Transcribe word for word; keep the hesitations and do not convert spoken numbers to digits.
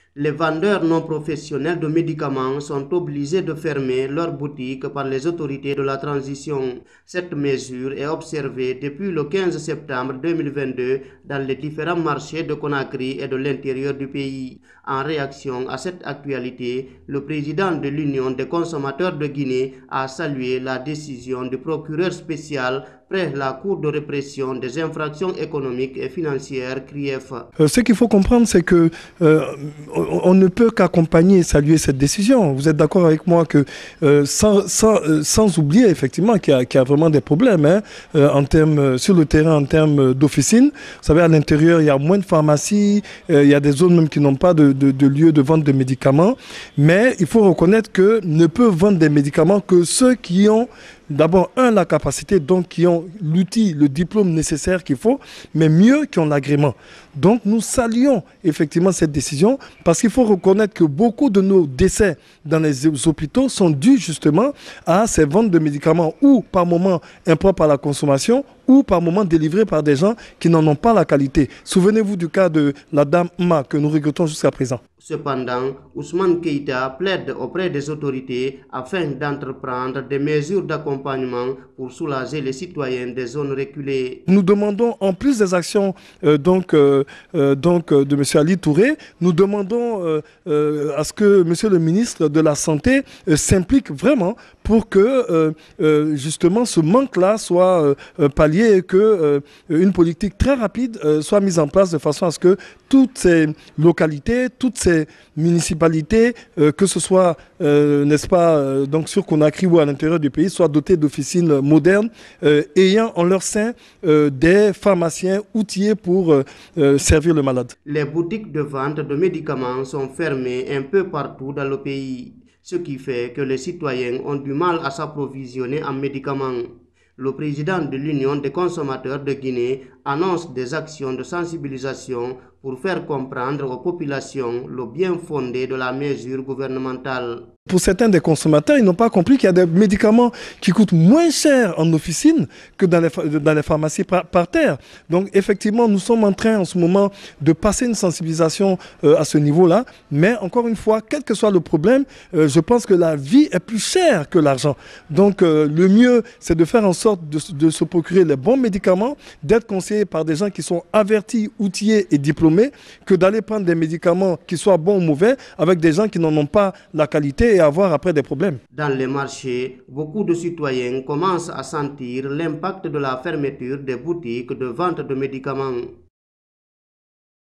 Les vendeurs non professionnels de médicaments sont obligés de fermer leurs boutiques par les autorités de la transition. Cette mesure est observée depuis le quinze septembre deux mille vingt-deux dans les différents marchés de Conakry et de l'intérieur du pays. En réaction à cette actualité, le président de l'Union des consommateurs de Guinée a salué la décision du procureur spécial près la Cour de répression des infractions économiques et financières, C R I E F. Euh, ce qu'il faut comprendre, c'est que euh, on ne peut qu'accompagner et saluer cette décision. Vous êtes d'accord avec moi que euh, sans, sans, euh, sans oublier effectivement qu'il y, qu y a vraiment des problèmes hein, euh, en termes, sur le terrain en termes d'officines. Vous savez, à l'intérieur, il y a moins de pharmacies, euh, il y a des zones même qui n'ont pas de, de, de lieu de vente de médicaments. Mais il faut reconnaître que ne peut vendre des médicaments que ceux qui ont d'abord, un, la capacité, donc qui ont l'outil, le diplôme nécessaire qu'il faut, mais mieux qui ont l'agrément. Donc nous saluons effectivement cette décision parce qu'il faut reconnaître que beaucoup de nos décès dans les hôpitaux sont dus justement à ces ventes de médicaments ou par moment impropres à la consommation ou par moment délivrés par des gens qui n'en ont pas la qualité. Souvenez-vous du cas de la dame Ma que nous regrettons jusqu'à présent. Cependant, Ousmane Keïta plaide auprès des autorités afin d'entreprendre des mesures d'accompagnement pour soulager les citoyens des zones reculées. Nous demandons, en plus des actions euh, donc, euh, euh, donc, euh, de M. Ali Touré, nous demandons euh, euh, à ce que M. le ministre de la Santé euh, s'implique vraiment pour que euh, euh, justement ce manque-là soit euh, pallié et qu'une euh, politique très rapide euh, soit mise en place de façon à ce que toutes ces localités, toutes ces municipalités, euh, que ce soit, euh, n'est-ce pas, euh, donc sur Conakry ou à l'intérieur du pays, soient dotées d'officines modernes, euh, ayant en leur sein euh, des pharmaciens outillés pour euh, euh, servir le malade. Les boutiques de vente de médicaments sont fermées un peu partout dans le pays, ce qui fait que les citoyens ont du mal à s'approvisionner en médicaments. Le président de l'Union des consommateurs de Guinée annonce des actions de sensibilisation pour faire comprendre aux populations le bien fondé de la mesure gouvernementale. Pour certains des consommateurs, ils n'ont pas compris qu'il y a des médicaments qui coûtent moins cher en officine que dans les, dans les pharmacies par, par terre. Donc effectivement, nous sommes en train en ce moment de passer une sensibilisation euh, à ce niveau-là. Mais encore une fois, quel que soit le problème, euh, je pense que la vie est plus chère que l'argent. Donc euh, le mieux, c'est de faire en sorte de, de se procurer les bons médicaments, d'être conseillé par des gens qui sont avertis, outillés et diplômés, que d'aller prendre des médicaments qui soient bons ou mauvais avec des gens qui n'en ont pas la qualité et avoir après des problèmes. Dans les marchés, beaucoup de citoyens commencent à sentir l'impact de la fermeture des boutiques de vente de médicaments.